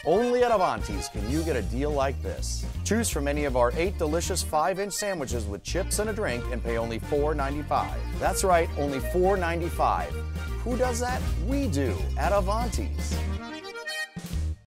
Only at Avanti's can you get a deal like this. Choose from any of our 8 delicious 5-inch sandwiches with chips and a drink and pay only $4.95. That's right, only $4.95. Who does that? We do at Avanti's.